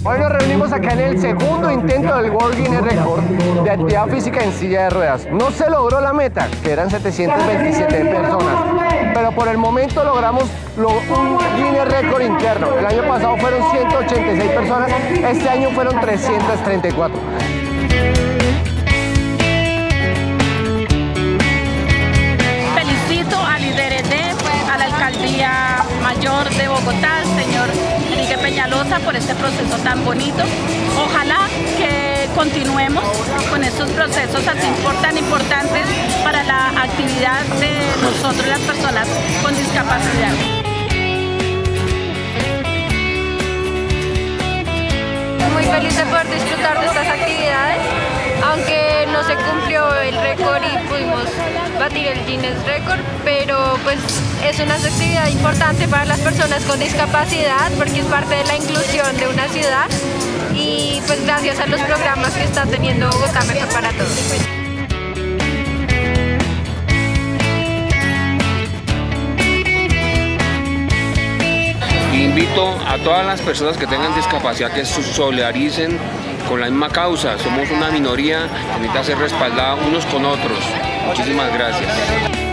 Hoy nos reunimos acá en el segundo intento del World Guinness Record de actividad física en silla de ruedas. No se logró la meta, que eran 727 personas, pero por el momento logramos un Guinness Record interno. El año pasado fueron 186 personas, este año fueron 334. Felicito al IDRD, a la Alcaldía Mayor de Bogotá, al señor Enrique Peñalosa, por este proceso tan bonito. Ojalá que continuemos con estos procesos así tan importantes para la actividad de nosotros, las personas con discapacidad. Muy feliz de poder disfrutar de estas actividades, aunque no se cumplió el récord y pudimos batir el Guinness Record, pero pues es una actividad importante para las personas con discapacidad porque es parte de la inclusión de una ciudad y pues gracias a los programas que está teniendo Bogotá Mejor para Todos. Invito a todas las personas que tengan discapacidad que se solidaricen con la misma causa. Somos una minoría que necesita ser respaldada unos con otros. Muchísimas gracias.